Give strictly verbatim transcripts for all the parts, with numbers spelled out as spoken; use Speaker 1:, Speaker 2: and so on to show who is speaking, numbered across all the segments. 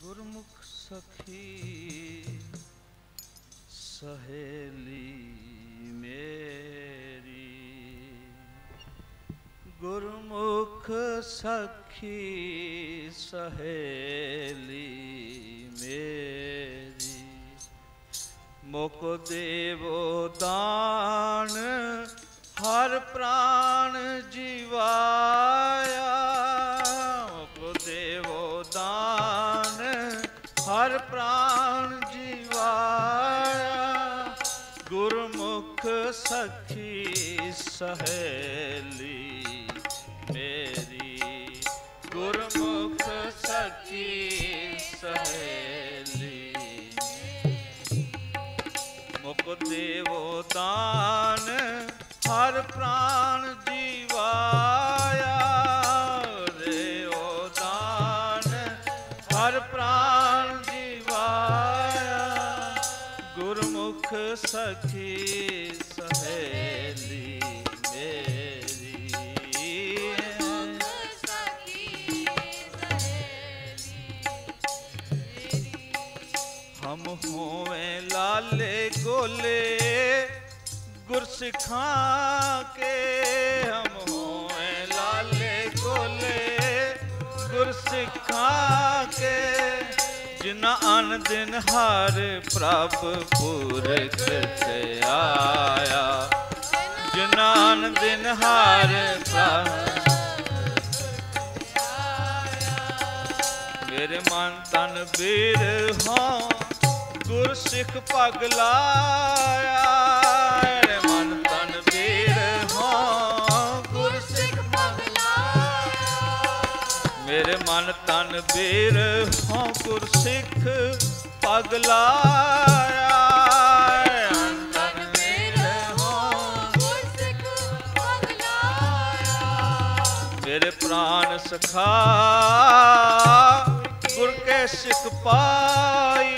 Speaker 1: गुरमुख सखी सहेली मेरी, गुरमुख सखी सहेली मेरी, मुक देवो दान हर प्राण जीवाया, मुक देवो दान हर प्राण जीवाया, गुरमुख सखी सहेली मेरी, गुरमुख सखी सहेली, मुक देवो दान हर प्राण जीवाया, देवो दान हर प्राण जीवाया, गुरमुख सखी सहेली मेरी, हम होवें लाले गोले गुरसिखा के, हम होवें लाले गोले गुरसिखा के, जिना अन दिन हर प्रभ पुरख से आया, जिना अन दिन हर प्रभ, मेरे मन तन बीर हों गुरसिख पगलाया, मेरे मन तन बीर हों गुरसिख पगलाया, मेरे मन तन बीर हों गुरसिख पगलाया, तन बीर हों गुरसिख पगलाया, मेरे प्राण सखा गुर के सिख पाई,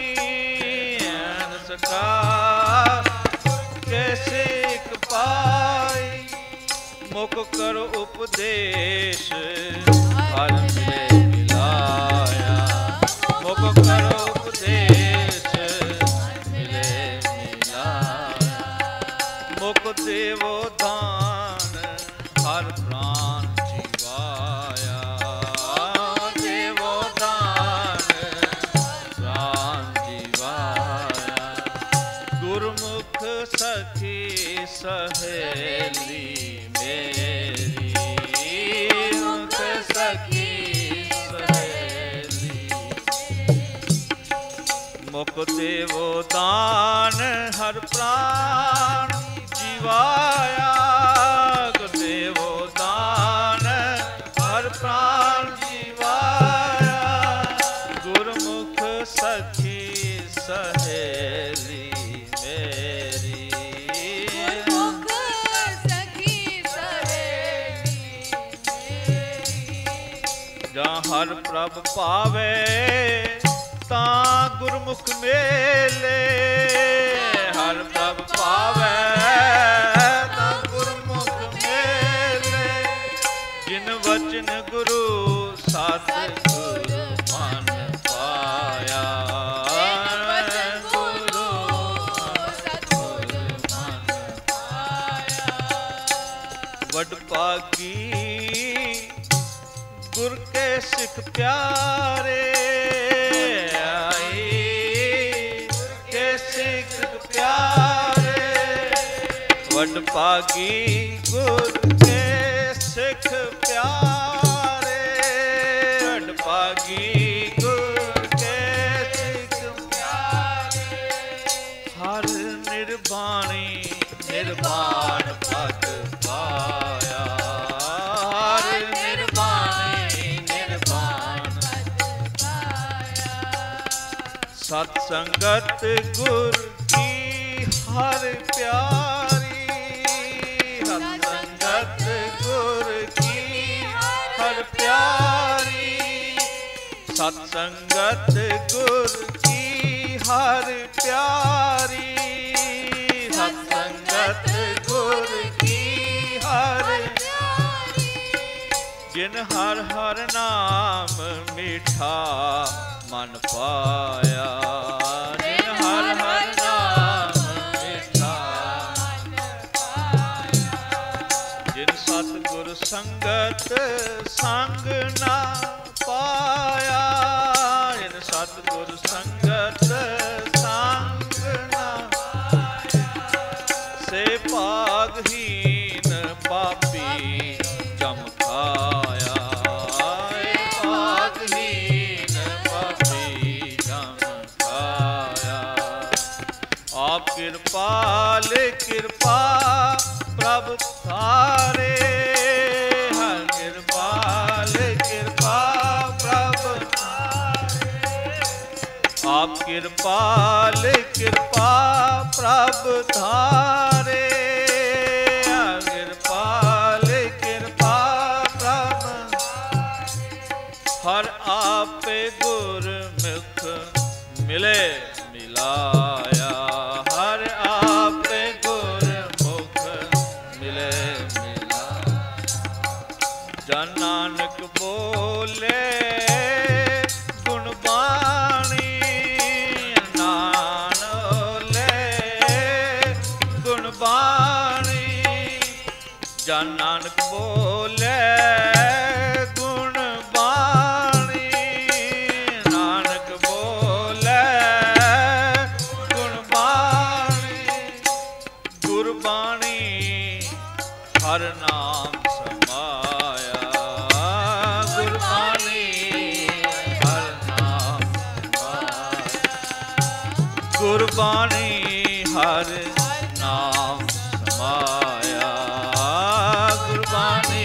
Speaker 1: सखा के सिख पाई, मुख कर उपदेश हर मिले मिलाया, मुख कर उपदेश मिले मिलाया, मुख देवो दान हर प्राण जीवाया, देवो दान प्राण जीवाया, गुरमुख सखी सहेली मेरी, मुख सखी सहेली, मुख देवो दान हर प्राण जीवाया, देवो दान हर प्राण जीवाया, गुरमुख सखी सहेली मेरी, गुरमुख सखी सहेली मेरी, जहाँ हर प्रभ पावे तां गुरमुख मेले, हर प्रभ पावे तां गुरमुख मेले, जिन वचन गुरु सतगुर मन पाया, गुरु सतगुर मन पाया, वडभागी गुर के सिख प्यारे, आई के सिख प्यारे, वडभागी गुर के सिख प्यारे, वडभागी गुर के सिख प्यारे, हर निर्वाणी निर्वाण पद पाया, हर निर्वाणी निर्वाण पद पाया, सत्संगत गुर की हर प्यारी, सत्संगत गुर की हर प्यारी, सत्संगत गुर की हर प्यारी, सत्संगत गुर की हर प्यारी, जिन हर हर नाम मीठा मन पाया, जिन हर हर नाम मीठा मन पाया, जिन सतगुर संगत संग ना पाया, जिन सतगुर संगत संग ना पाया, से भागहीन पापी जम खाया, भागहीन पापी जम खाया। आप कृपाल कृपा प्रभु थारे, हर कृपाल कृपा प्रभु थारे, आप कृपाल कृपा प्रभु थारे, कृपाल कृपा प्रभु हर आपे गुरमुख मिले मिलाया, हर आपे गुरमुख मिले मिलाया। जन नानक बोले गुणबाणी, नानोले गुणबाणी, जन नानक बोले गुणबाणी, नानक बोले गुणबाणी, गुरबाणी हर नाम समाया, गुरबाणी हर नाम समाया, गुरबाणी हर नाम समाया, गुरबाणी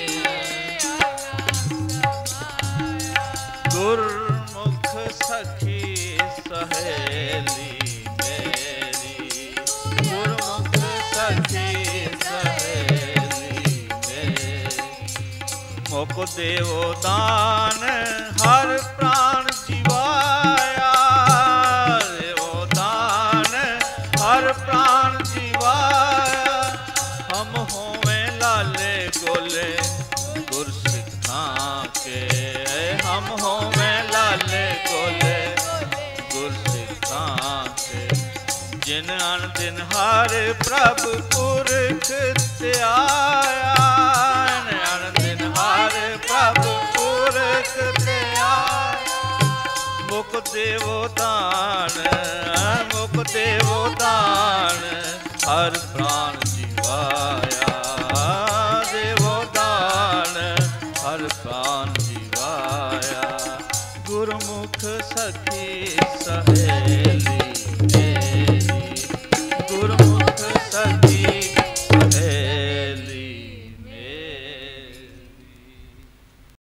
Speaker 1: गुरमुख सखी सहेली मेरी, गुरमुख सखी सहेली मेरी, मोक देवो दान हर प्राण जीवाया, देवो दान हर प्राण जीवाया, हम होवें लाले गोले गुर सिखां के, हम होवें लाले गोले गुर सिखां के, जिन अन दिन हर प्रभु पुरख ते आया, अन दिन हर प्रभु पुरख ते आया, मुख देवो दान, मुख देवो दान हर प्राण जीवाया, देवो दान हर प्राण जीवाया, गुरमुख सखी सहे